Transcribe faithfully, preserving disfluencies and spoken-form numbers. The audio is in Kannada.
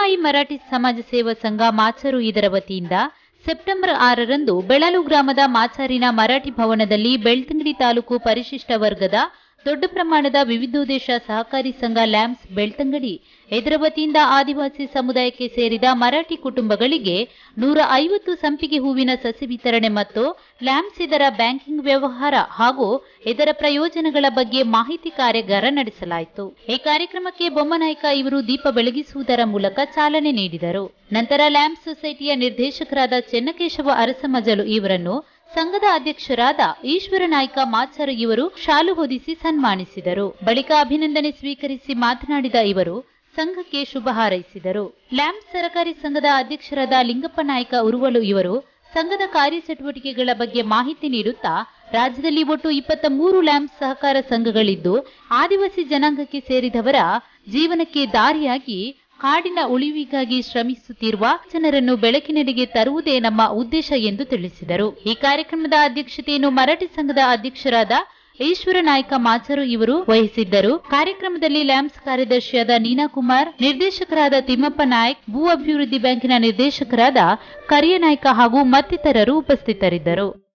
ಬೊಮ್ಮಮಾಯಿ ಮರಾಠಿ ಸಮಾಜ ಸೇವಾ ಸಂಘ ಮಾಚರು ಇದರ ವತಿಯಿಂದ ಸೆಪ್ಟೆಂಬರ್ ಆರರಂದು ಬೆಳಲು ಗ್ರಾಮದ ಮಾಚಾರಿನ ಮರಾಠಿ ಭವನದಲ್ಲಿ ಬೆಳ್ತಂಗಡಿ ತಾಲೂಕು ಪರಿಶಿಷ್ಟ ವರ್ಗದ ದೊಡ್ಡ ಪ್ರಮಾಣದ ವಿವಿಧೋದ್ದೇಶ ಸಹಕಾರಿ ಸಂಘ ಲ್ಯಾಂಪ್ಸ್ ಬೆಳ್ತಂಗಡಿ ಇದರ ವತಿಯಿಂದ ಆದಿವಾಸಿ ಸಮುದಾಯಕ್ಕೆ ಸೇರಿದ ಮರಾಠಿ ಕುಟುಂಬಗಳಿಗೆ ನೂರ ಐವತ್ತು ಸಂಪಿಗೆ ಹೂವಿನ ಸಸಿ ವಿತರಣೆ ಮತ್ತು ಲ್ಯಾಂಪ್ಸ್ ಇದರ ಬ್ಯಾಂಕಿಂಗ್ ವ್ಯವಹಾರ ಹಾಗೂ ಇದರ ಪ್ರಯೋಜನಗಳ ಬಗ್ಗೆ ಮಾಹಿತಿ ಕಾರ್ಯಾಗಾರ ನಡೆಸಲಾಯಿತು। ಈ ಕಾರ್ಯಕ್ರಮಕ್ಕೆ ಬೊಮ್ಮನಾಯ್ಕ ಇವರು ದೀಪ ಬೆಳಗಿಸುವುದರ ಮೂಲಕ ಚಾಲನೆ ನೀಡಿದರು। ನಂತರ ಲ್ಯಾಂಪ್ಸ್ ಸೊಸೈಟಿಯ ನಿರ್ದೇಶಕರಾದ ಚೆನ್ನಕೇಶವ ಅರಸಮಜಲು ಇವರನ್ನು ಸಂಘದ ಅಧ್ಯಕ್ಷರಾದ ಈಶ್ವರ ನಾಯ್ಕ ಮಾಚರು ಇವರು ಶಾಲು ಹೊದಿಸಿ ಸನ್ಮಾನಿಸಿದರು। ಬಳಿಕ ಅಭಿನಂದನೆ ಸ್ವೀಕರಿಸಿ ಮಾತನಾಡಿದ ಇವರು ಸಂಘಕ್ಕೆ ಶುಭ ಹಾರೈಸಿದರು। ಲ್ಯಾಂಪ್ಸ್ ಸರಕಾರಿ ಸಂಘದ ಅಧ್ಯಕ್ಷರಾದ ಲಿಂಗಪ್ಪ ನಾಯ್ಕ ಉರುವಲು ಇವರು ಸಂಘದ ಕಾರ್ಯಚಟುವಟಿಕೆಗಳ ಬಗ್ಗೆ ಮಾಹಿತಿ ನೀಡುತ್ತಾ ರಾಜ್ಯದಲ್ಲಿ ಒಟ್ಟು ಇಪ್ಪತ್ತ ಮೂರು ಲ್ಯಾಂಪ್ಸ್ ಸಹಕಾರ ಸಂಘಗಳಿದ್ದು ಆದಿವಾಸಿ ಜನಾಂಗಕ್ಕೆ ಸೇರಿದವರ ಜೀವನಕ್ಕೆ ದಾರಿಯಾಗಿ ಕಾಡಿನ ಉಳಿವಿಗಾಗಿ ಶ್ರಮಿಸುತ್ತಿರುವ ಜನರನ್ನು ಬೆಳಕಿನೆಡೆಗೆ ತರುವುದೇ ನಮ್ಮ ಉದ್ದೇಶ ಎಂದು ತಿಳಿಸಿದರು। ಈ ಕಾರ್ಯಕ್ರಮದ ಅಧ್ಯಕ್ಷತೆಯನ್ನು ಮರಾಠಿ ಸಂಘದ ಅಧ್ಯಕ್ಷರಾದ ಈಶ್ವರ ನಾಯ್ಕ ಮಾಚರು ಇವರು ವಹಿಸಿದ್ದರು। ಕಾರ್ಯಕ್ರಮದಲ್ಲಿ ಲ್ಯಾಂಪ್ಸ್ ಕಾರ್ಯದರ್ಶಿಯಾದ ನೀನಾ ಕುಮಾರ್, ನಿರ್ದೇಶಕರಾದ ತಿಮ್ಮಪ್ಪ ನಾಯ್ಕ್, ಭೂ ಅಭಿವೃದ್ಧಿ ಬ್ಯಾಂಕಿನ ನಿರ್ದೇಶಕರಾದ ಕರಿಯ ನಾಯ್ಕ ಹಾಗೂ ಮತ್ತಿತರರು ಉಪಸ್ಥಿತರಿದ್ದರು।